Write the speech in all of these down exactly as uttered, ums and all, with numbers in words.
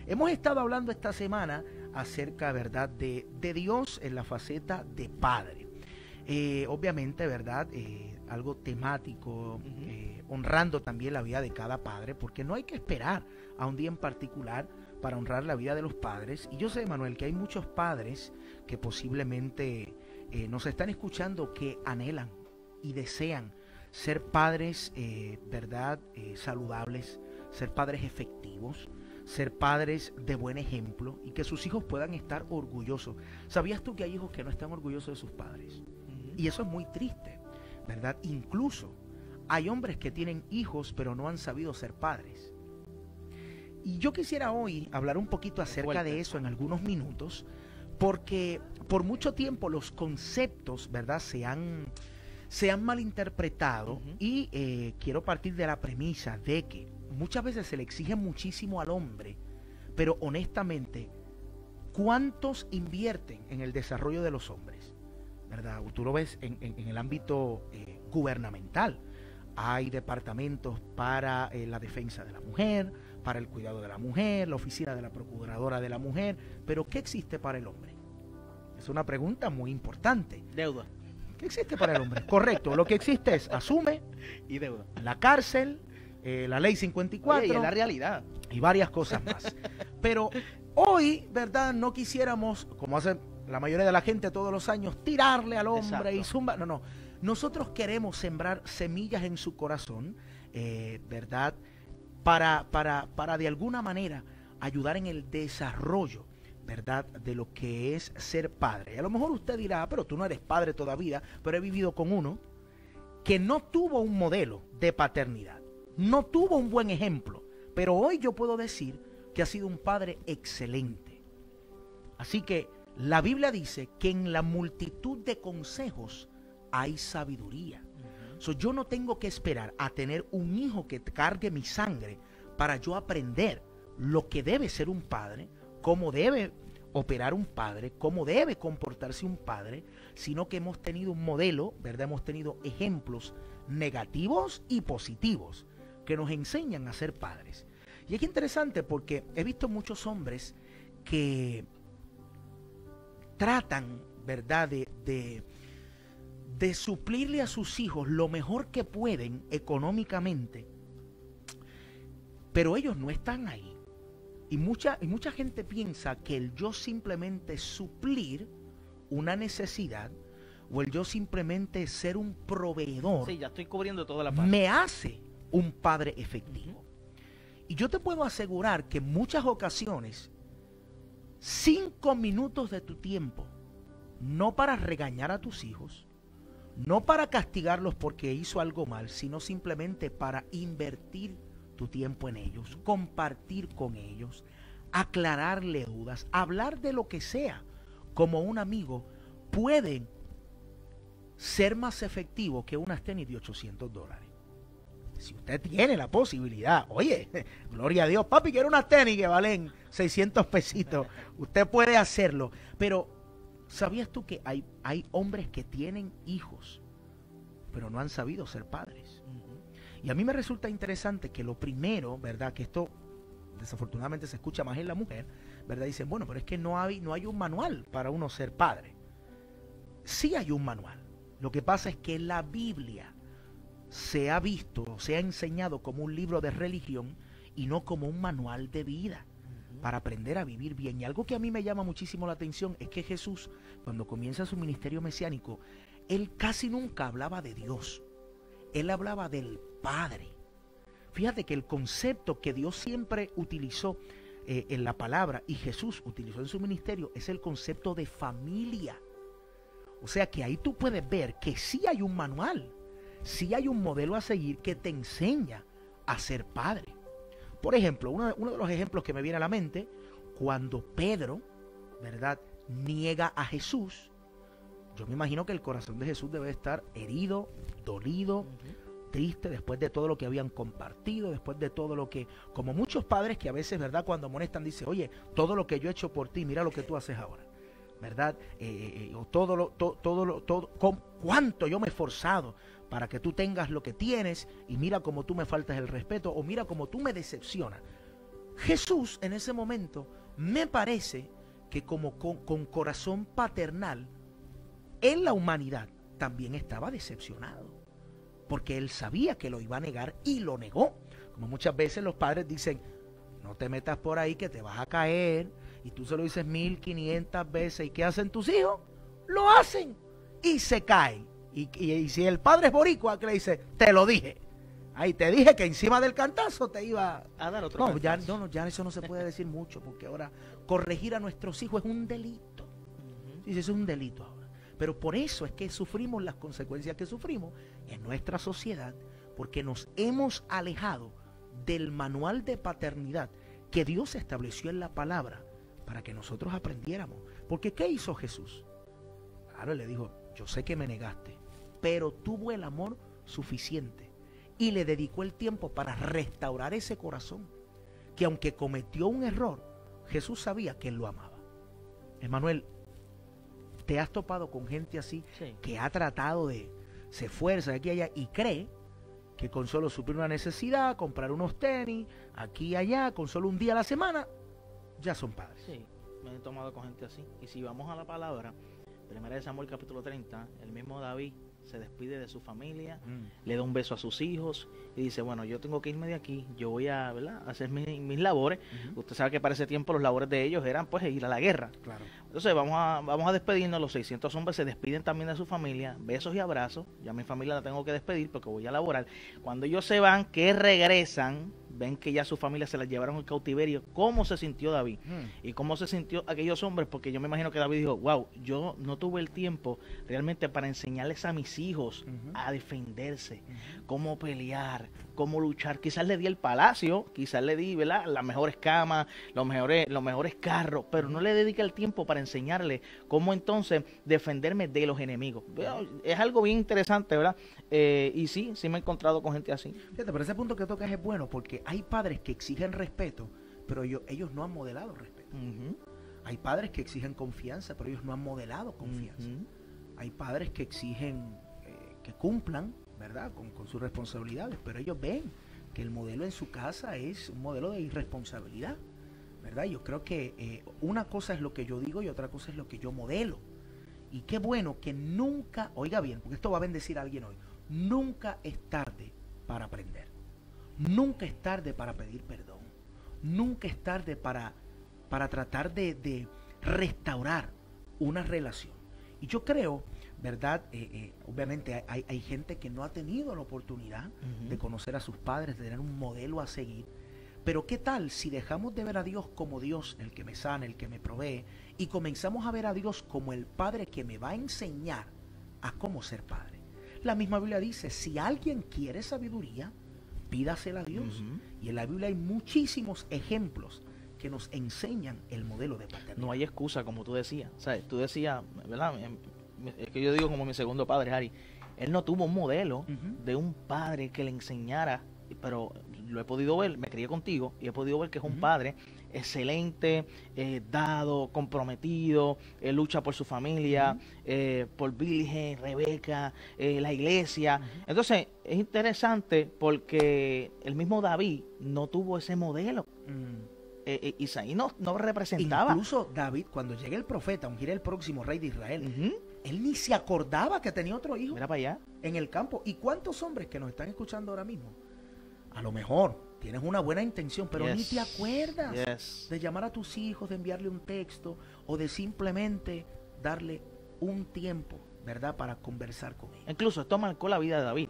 Hemos estado hablando esta semana acerca, ¿verdad?, de, de Dios en la faceta de Padre. Eh, obviamente, ¿verdad?, eh, algo temático, Ujú. eh, honrando también la vida de cada padre, porque no hay que esperar a un día en particular para honrar la vida de los padres. Y yo sé, Manuel, que hay muchos padres que posiblemente eh, nos están escuchando que anhelan y desean ser padres, eh, ¿verdad?, eh, saludables, ser padres efectivos, ser padres de buen ejemplo y que sus hijos puedan estar orgullosos. ¿Sabías tú que hay hijos que no están orgullosos de sus padres? Ujú. Y eso es muy triste, ¿verdad? Incluso hay hombres que tienen hijos pero no han sabido ser padres. Y yo quisiera hoy hablar un poquito acerca fuerte. de eso en algunos minutos, porque por mucho tiempo los conceptos, ¿verdad?, se han, se han malinterpretado. Ujú. Y eh, quiero partir de la premisa de que muchas veces se le exige muchísimo al hombre, pero honestamente, ¿cuántos invierten en el desarrollo de los hombres? ¿Verdad? Tú lo ves en, en- en el ámbito eh, gubernamental. Hay departamentos para eh, la defensa de la mujer, para el cuidado de la mujer, la oficina de la procuradora de la mujer, pero ¿qué existe para el hombre? Es una pregunta muy importante. Deuda ¿Qué existe para el hombre? Correcto, lo que existe es asume, y deuda. la cárcel, eh, la ley cincuenta y Oye, cuatro y es la realidad. y varias cosas más. Pero hoy, ¿verdad?, no quisiéramos, como hace la mayoría de la gente todos los años, tirarle al hombre Exacto. y zumba. No, no. Nosotros queremos sembrar semillas en su corazón, eh, ¿verdad?, para, para, para de alguna manera ayudar en el desarrollo, ¿verdad?, de lo que es ser padre. Y a lo mejor usted dirá, "Ah, pero tú no eres padre todavía", pero he vivido con uno que no tuvo un modelo de paternidad, no tuvo un buen ejemplo, pero hoy yo puedo decir que ha sido un padre excelente. Así que la Biblia dice que en la multitud de consejos hay sabiduría. Ujú. So, yo no tengo que esperar a tener un hijo que cargue mi sangre para yo aprender lo que debe ser un padre, cómo debe operar un padre, cómo debe comportarse un padre, sino que hemos tenido un modelo, ¿verdad? Hemos tenido ejemplos negativos y positivos que nos enseñan a ser padres. Y es interesante porque he visto muchos hombres que tratan, ¿verdad?, de, de, de suplirle a sus hijos lo mejor que pueden económicamente, pero ellos no están ahí. Y mucha, y mucha gente piensa que el yo simplemente suplir una necesidad o el yo simplemente ser un proveedor Sí, ya estoy cubriendo toda la parte. me hace un padre efectivo. Y yo te puedo asegurar que en muchas ocasiones, cinco minutos de tu tiempo, no para regañar a tus hijos, no para castigarlos porque hizo algo mal, sino simplemente para invertir tu tiempo en ellos, compartir con ellos, aclararle dudas, hablar de lo que sea, como un amigo, pueden ser más efectivo que unas tenis de ochocientos dólares. Si usted tiene la posibilidad, oye, gloria a Dios, papi, quiero unas tenis que valen seiscientos pesitos, usted puede hacerlo. Pero, ¿sabías tú que hay, hay hombres que tienen hijos, pero no han sabido ser padres? Ujú. Y a mí me resulta interesante que lo primero, ¿verdad?, que esto desafortunadamente se escucha más en la mujer, ¿verdad? Dicen, bueno, pero es que no hay, no hay un manual para uno ser padre. Sí hay un manual. Lo que pasa es que la Biblia se ha visto, se ha enseñado como un libro de religión y no como un manual de vida Ujú. para aprender a vivir bien. Y algo que a mí me llama muchísimo la atención es que Jesús, cuando comienza su ministerio mesiánico, él casi nunca hablaba de Dios. Él hablaba del Padre. Fíjate que el concepto que Dios siempre utilizó eh, en la palabra y Jesús utilizó en su ministerio es el concepto de familia. O sea que ahí tú puedes ver que sí hay un manual, sí hay un modelo a seguir que te enseña a ser padre. Por ejemplo, uno, uno de los ejemplos que me viene a la mente, cuando Pedro, ¿verdad?, niega a Jesús, yo me imagino que el corazón de Jesús debe estar herido, dolido, Ujú. triste después de todo lo que habían compartido, después de todo lo que, como muchos padres que a veces, ¿verdad?, cuando amonestan dicen, oye, todo lo que yo he hecho por ti, mira lo que tú haces ahora, ¿verdad? Eh, eh, o todo lo, to, todo lo, todo, con, cuánto yo me he esforzado para que tú tengas lo que tienes y mira cómo tú me faltas el respeto o mira cómo tú me decepcionas. Jesús en ese momento me parece que como con, con corazón paternal en la humanidad también estaba decepcionado, porque él sabía que lo iba a negar y lo negó. Como muchas veces los padres dicen, no te metas por ahí que te vas a caer, y tú se lo dices mil quinientas veces, ¿y qué hacen tus hijos? Lo hacen y se caen. Y, y, y si el padre es boricua, que le dice, te lo dije. Ahí te dije que encima del cantazo te iba a dar otro no, ya, cantazo. no, no, ya eso no se puede decir mucho, porque ahora corregir a nuestros hijos es un delito. Uh-huh. Sí, eso es un delito ahora. Pero por eso es que sufrimos las consecuencias que sufrimos en nuestra sociedad, porque nos hemos alejado del manual de paternidad que Dios estableció en la palabra para que nosotros aprendiéramos. Porque ¿qué hizo Jesús? Claro, le dijo, yo sé que me negaste, pero tuvo el amor suficiente y le dedicó el tiempo para restaurar ese corazón, que aunque cometió un error, Jesús sabía que él lo amaba. Emmanuel, ¿te has topado con gente así? Sí. Que ha tratado de, se esfuerza de aquí a allá y cree que con solo suplir una necesidad, comprar unos tenis, aquí y allá, con solo un día a la semana, ya son padres? Sí, me he tomado con gente así. Y si vamos a la palabra, Primera de Samuel capítulo treinta, el mismo David se despide de su familia, mm. le da un beso a sus hijos y dice, bueno, yo tengo que irme de aquí, yo voy a, ¿verdad?, hacer mi, mis labores. Uh-huh. Usted sabe que para ese tiempo los labores de ellos eran pues ir a la guerra. Claro. Entonces vamos a, vamos a despedirnos, los seiscientos hombres se despiden también de su familia, besos y abrazos. Ya mi familia la tengo que despedir porque voy a laborar. Cuando ellos se van, que regresan, ven que ya su familia se la llevaron al cautiverio. ¿Cómo se sintió David? Hmm. ¿Y cómo se sintió aquellos hombres? Porque yo me imagino que David dijo, wow, yo no tuve el tiempo realmente para enseñarles a mis hijos uh-huh. a defenderse, uh-huh. cómo pelear, cómo luchar. Quizás le di el palacio, quizás le di, ¿verdad?, las mejores camas, los mejores, los mejores carros, pero no le dediqué el tiempo para enseñarle cómo entonces defenderme de los enemigos. Es algo bien interesante, ¿verdad? Eh, y sí, sí me he encontrado con gente así. Fíjate, pero ese punto que tocas es bueno, porque hay padres que exigen respeto, pero ellos, ellos no han modelado respeto. Uh-huh. Hay padres que exigen confianza, pero ellos no han modelado confianza. Uh-huh. Hay padres que exigen eh, que cumplan, ¿verdad?, con, con sus responsabilidades, pero ellos ven que el modelo en su casa es un modelo de irresponsabilidad, ¿verdad? Yo creo que eh, una cosa es lo que yo digo y otra cosa es lo que yo modelo. Y qué bueno que nunca, oiga bien, porque esto va a bendecir a alguien hoy, nunca es tarde para aprender. Nunca es tarde para pedir perdón. Nunca es tarde para, para tratar de, de restaurar una relación. Y yo creo, ¿verdad? Eh, eh, obviamente hay, hay gente que no ha tenido la oportunidad uh-huh. de conocer a sus padres, de tener un modelo a seguir. Pero ¿qué tal si dejamos de ver a Dios como Dios, el que me sana, el que me provee, y comenzamos a ver a Dios como el Padre que me va a enseñar a cómo ser padre? La misma Biblia dice, si alguien quiere sabiduría, pídasela a Dios. Uh-huh. Y en la Biblia hay muchísimos ejemplos que nos enseñan el modelo de paternidad. No hay excusa, como tú decías. O sea, tú decías, ¿verdad? Es que yo digo como mi segundo padre, Harry. Él no tuvo un modelo uh-huh. de un padre que le enseñara, pero lo he podido ver, me crié contigo y he podido ver que es un uh-huh. padre excelente, eh, dado, comprometido, eh, lucha por su familia, uh-huh. eh, por Virgen, Rebeca, eh, la iglesia. Uh-huh. Entonces, es interesante porque el mismo David no tuvo ese modelo. Uh-huh. Eh, eh, Isaí no, no representaba. Incluso David, cuando llegue el profeta, ungir el próximo rey de Israel, uh-huh. él ni se acordaba que tenía otro hijo. Mira para allá. En el campo. ¿Y cuántos hombres que nos están escuchando ahora mismo? A lo mejor tienes una buena intención, pero yes. ni te acuerdas yes. de llamar a tus hijos, de enviarle un texto o de simplemente darle un tiempo, ¿verdad?, para conversar con ellos. Incluso esto marcó la vida de David.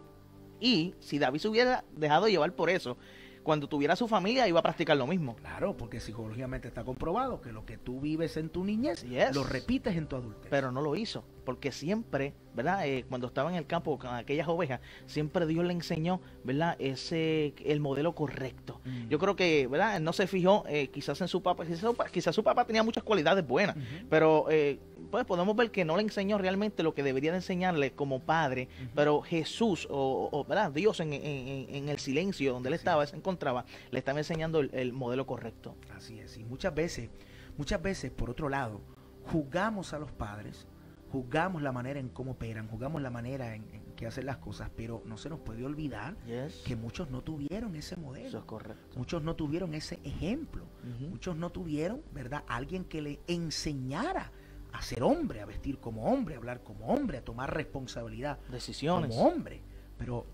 Y si David se hubiera dejado llevar por eso, cuando tuviera su familia iba a practicar lo mismo. Claro, porque psicológicamente está comprobado que lo que tú vives en tu niñez, yes. lo repites en tu adultez. Pero no lo hizo, porque siempre, ¿verdad? Eh, cuando estaba en el campo con aquellas ovejas, siempre Dios le enseñó, ¿verdad?, ese, el modelo correcto. Mm. Yo creo que, ¿verdad?, no se fijó eh, quizás en su papá, quizás, quizás su papá tenía muchas cualidades buenas, uh-huh. pero eh, pues podemos ver que no le enseñó realmente lo que debería de enseñarle como padre, uh-huh. pero Jesús, o, o ¿verdad?, Dios en, en, en el silencio donde él Así estaba, es. se encontraba, le estaba enseñando el, el modelo correcto. Así es, y muchas veces, muchas veces, por otro lado, juzgamos a los padres, juzgamos la manera en cómo operan, juzgamos la manera en, en que hacer las cosas, pero no se nos puede olvidar Yes. que muchos no tuvieron ese modelo. Eso es correcto. Muchos no tuvieron ese ejemplo. Ujú. Muchos no tuvieron, ¿verdad?, alguien que le enseñara a ser hombre, a vestir como hombre, a hablar como hombre, a tomar responsabilidad Decisiones. como hombre. Pero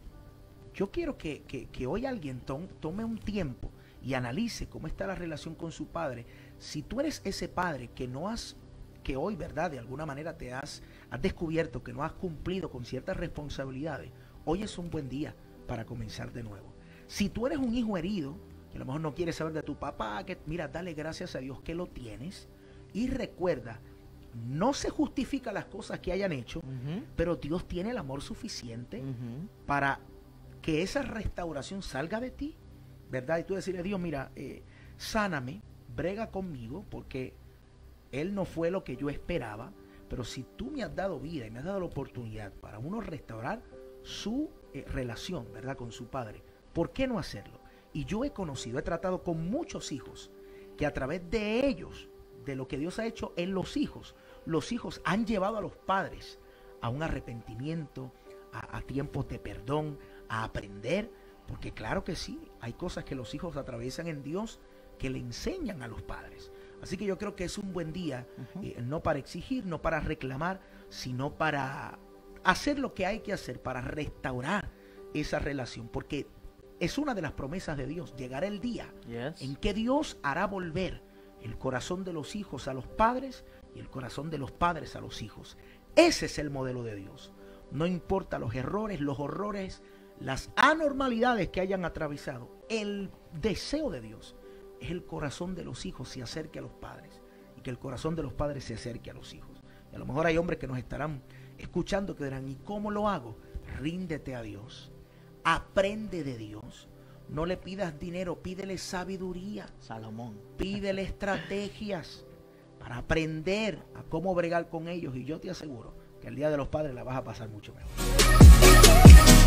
yo quiero que, que, que hoy alguien tom, tome un tiempo y analice cómo está la relación con su padre. Si tú eres ese padre que no has, que hoy, ¿verdad?, de alguna manera te has, has descubierto que no has cumplido con ciertas responsabilidades, hoy es un buen día para comenzar de nuevo. Si tú eres un hijo herido, que a lo mejor no quieres saber de tu papá, que mira, dale gracias a Dios que lo tienes, y recuerda, no se justifica las cosas que hayan hecho, Ujú. pero Dios tiene el amor suficiente Ujú. para que esa restauración salga de ti, ¿verdad? Y tú decirle, Dios, mira, eh, sáname, brega conmigo, porque Él no fue lo que yo esperaba, pero si tú me has dado vida y me has dado la oportunidad para uno restaurar su eh, relación, ¿verdad?, con su padre, ¿por qué no hacerlo? Y yo he conocido, he tratado con muchos hijos, que a través de ellos, de lo que Dios ha hecho en los hijos, los hijos han llevado a los padres a un arrepentimiento, a, a tiempos de perdón, a aprender, porque claro que sí, hay cosas que los hijos atraviesan en Dios que le enseñan a los padres. Así que yo creo que es un buen día, Ujú. eh, no para exigir, no para reclamar, sino para hacer lo que hay que hacer para restaurar esa relación, porque es una de las promesas de Dios. Llegará el día Yes. en que Dios hará volver el corazón de los hijos a los padres y el corazón de los padres a los hijos. Ese es el modelo de Dios. No importa los errores, los horrores, las anormalidades que hayan atravesado, el deseo de Dios es el corazón de los hijos se acerque a los padres y que el corazón de los padres se acerque a los hijos. Y a lo mejor hay hombres que nos estarán escuchando que dirán, ¿y cómo lo hago? Ríndete a Dios, aprende de Dios, no le pidas dinero, pídele sabiduría, Salomón. pídele estrategias para aprender a cómo bregar con ellos, y yo te aseguro que el Día de los Padres la vas a pasar mucho mejor.